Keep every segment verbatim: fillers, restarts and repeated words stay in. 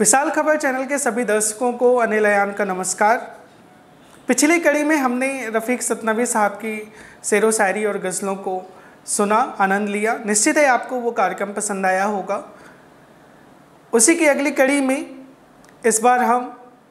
विशाल खबर चैनल के सभी दर्शकों को अनिल अयान का नमस्कार। पिछली कड़ी में हमने रफ़ीक सतनवी साहब की शेरो शायरी और गज़लों को सुना, आनंद लिया। निश्चित है आपको वो कार्यक्रम पसंद आया होगा। उसी की अगली कड़ी में इस बार हम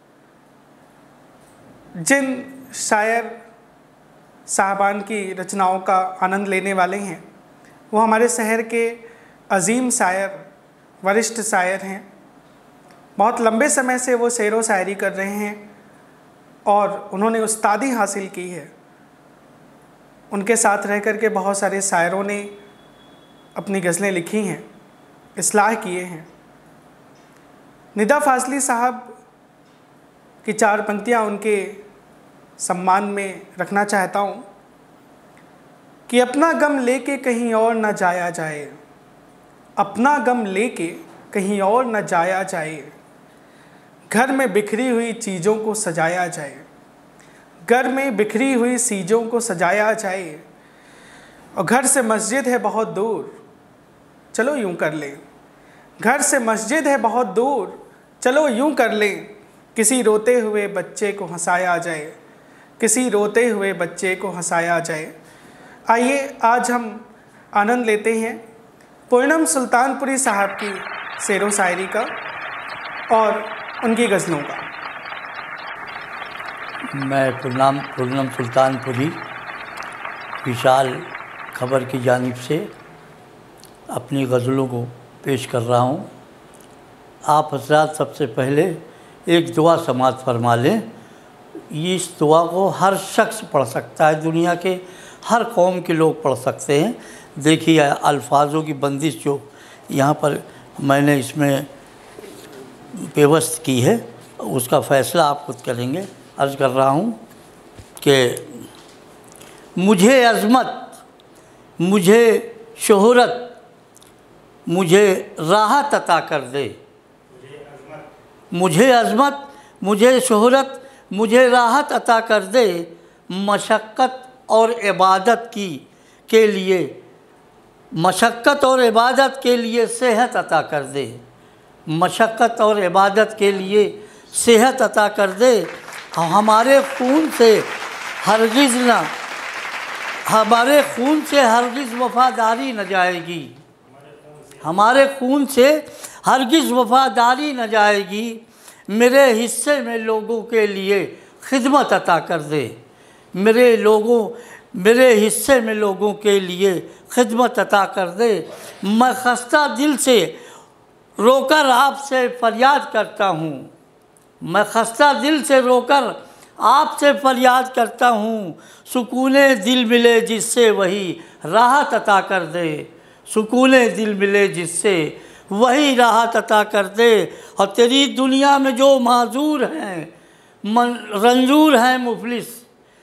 जिन शायर साहबान की रचनाओं का आनंद लेने वाले हैं वो हमारे शहर के अजीम शायर, वरिष्ठ शायर हैं। बहुत लंबे समय से वो शेरो शायरी कर रहे हैं और उन्होंने उस्तादी हासिल की है। उनके साथ रह कर के बहुत सारे शायरों ने अपनी गज़लें लिखी हैं, इस्लाह किए हैं। निदा फाजली साहब की चार पंक्तियाँ उनके सम्मान में रखना चाहता हूँ कि अपना गम लेके कहीं और न जाया जाए, अपना गम लेके कहीं और न जाया जाए, घर में बिखरी हुई चीज़ों को सजाया जाए, घर में बिखरी हुई चीज़ों को सजाया जाए, और घर से मस्जिद है बहुत दूर, चलो यूं कर लें, घर से मस्जिद है बहुत दूर, चलो यूं कर लें, किसी रोते हुए बच्चे को हंसाया जाए, किसी रोते हुए बच्चे को हंसाया जाए। आइए आज हम आनंद लेते हैं पूनम सुल्तानपुरी साहब की शेरो शायरी का और उनकी गज़लों का। मैं पूनम पूनम सुल्तानपुरी विशाल खबर की जानिब से अपनी गज़लों को पेश कर रहा हूँ। आप हज़रात सबसे पहले एक दुआ समाअत फरमा लें। इस दुआ को हर शख्स पढ़ सकता है, दुनिया के हर कौम के लोग पढ़ सकते हैं। देखिए अल्फाजों की बंदिश जो यहाँ पर मैंने इसमें पेवस्त की है उसका फ़ैसला आप खुद करेंगे। अर्ज़ कर रहा हूँ कि मुझे अज़मत, मुझे शोहरत, मुझे राहत अता कर दे, मुझे अज़मत, मुझे शोहरत, मुझे राहत अता कर दे, मशक्क़त और इबादत की के लिए मशक्क़त और इबादत के लिए सेहत अता कर दे, मशक्क़त और इबादत के लिए सेहत अता कर दे। हमारे खून से हरगिज़ ना हमारे खून से हरगिज़ वफ़ादारी न जाएगी, हमारे खून से हरगिज़ वफ़ादारी न जाएगी, मेरे हिस्से में लोगों के लिए खिदमत अता कर दे, मेरे लोगों मेरे हिस्से में लोगों के लिए खिदमत अता कर दे। मैं खस्ता दिल से रोकर आपसे फरियाद करता हूँ, मैं खस्ता दिल से रोकर आपसे फरियाद करता हूँ, सुकूने दिल मिले जिससे वही राहत अता कर दे, सुकूने दिल मिले जिससे वही राहत अता कर दे। और तेरी दुनिया में जो माजूर हैं, मन रंजूर हैं मुफलिस,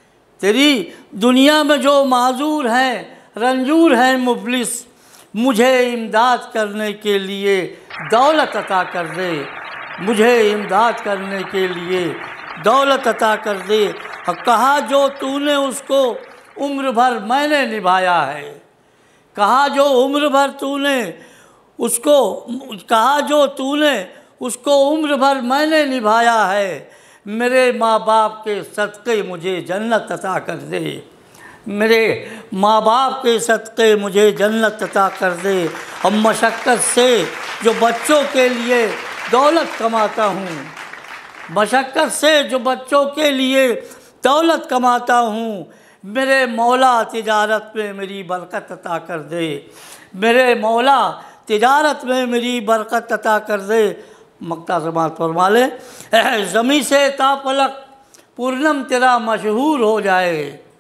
तेरी दुनिया में जो माजूर हैं, रंजूर हैं मुफलिस, मुझे इमदाद करने के लिए दौलत अता कर दे, मुझे इमदाद करने के लिए दौलत अता कर दे। और कहा जो तूने उसको उम्र भर मैंने निभाया है, कहा जो उम्र भर तूने उसको कहा जो तूने उसको उम्र भर मैंने निभाया है, मेरे माँ बाप के सदक़े मुझे जन्नत अता कर दे, मेरे माँ बाप के सदक़े मुझे जन्नत अता कर दे। और मशक्क़त से जो बच्चों के लिए दौलत कमाता हूँ, मशक्क़त से जो बच्चों के लिए दौलत कमाता हूँ, मेरे मौला तिजारत में मेरी बरकत अता कर दे, मेरे मौला तिजारत में मेरी बरकत अता कर दे। मक्ता समाअत फरमा ले। ज़मी से ताफलक पूर्णम तेरा मशहूर हो जाए,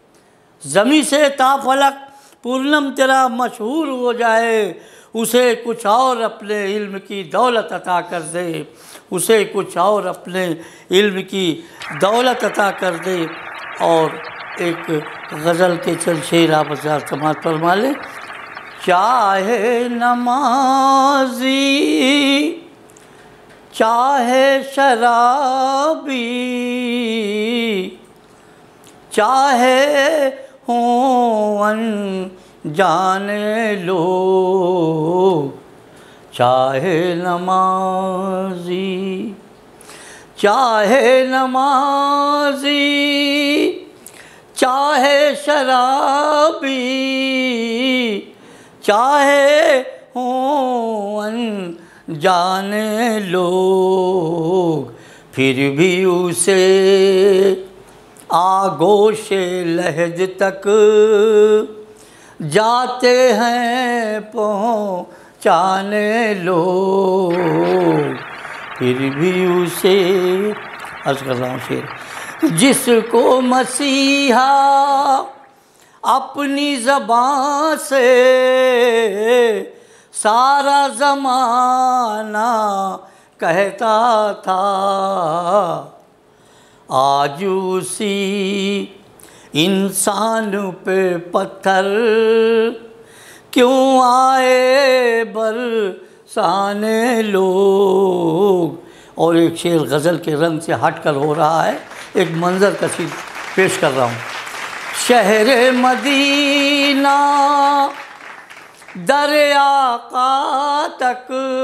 ज़मी से ताफलक पूर्णम तेरा मशहूर हो जाए, उसे कुछ और अपने इल्म की दौलत अता कर दे, उसे कुछ और अपने इल्म की दौलत अता कर दे। और एक गज़ल के चल शेर आप समाअत फरमा ले। चाहे नमाजी चाहे शराबी, चाहे हों अनजाने लोग, चाहे नमाजी चाहे नमाजी चाहे शराबी चाहे हों अनजाने लोग, फिर भी उसे आगोशे लहज तक जाते हैं पहुँचाने लोग, फिर भी उसे अर्ज़ कर रहा हूँ शेर। जिसको मसीहा अपनी ज़बान से सारा ज़माना कहता था, आज उसी इंसान पे पत्थर क्यों आए बरसाने लोग। और एक शेर गज़ल के रंग से हट कर हो रहा है, एक मंज़र कसी पेश कर रहा हूँ। शहर मदीना दर आका तक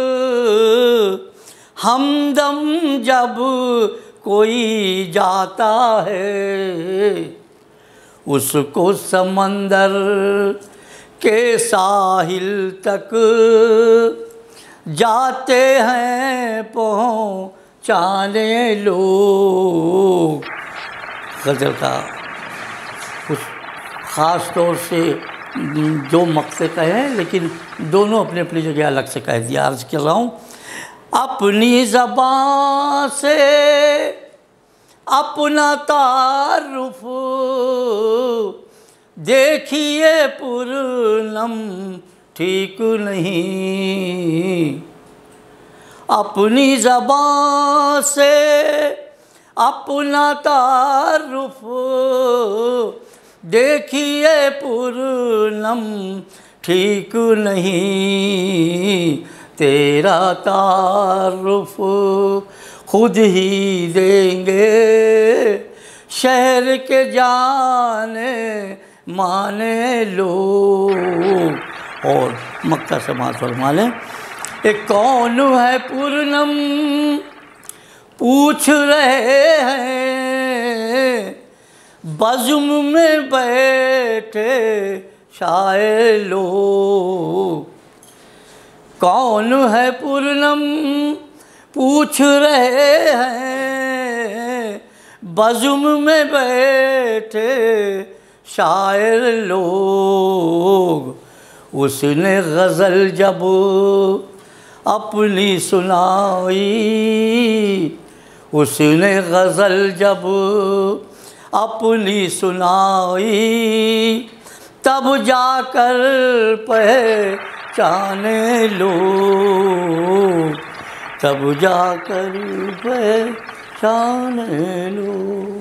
हमदम जब कोई जाता है, उसको समंदर के साहिल तक जाते हैं पहुँचाने लोग। गज़ल का कुछ ख़ास तौर से दो मक़ते कहे हैं, लेकिन दोनों अपनी अपनी जगह अलग से कह दिया। अर्ज़ कर रहा हूँ, अपनी ज़बान से अपना तारुफ देखिए पुरनम ठीक नहीं। अपनी ज़बान से अपना तारुफ देखिए पुरनम ठीक नहीं। तेरा तारुफ खुद ही देंगे शहर के जाने माने लोग। और मक्का समाज फरमा लें, एक कौन है पुरनम पूछ रहे हैं, बज़्म में बैठे शायर लोग। कौन है पुरनम पूछ रहे हैं, बज़्म में बैठे शायर लोग। उसने गज़ल जब अपनी सुनाई, उसने गज़ल जब अपनी सुनाई, तब जाकर पहचाने लोग, तब जाकर पहचाने लोग।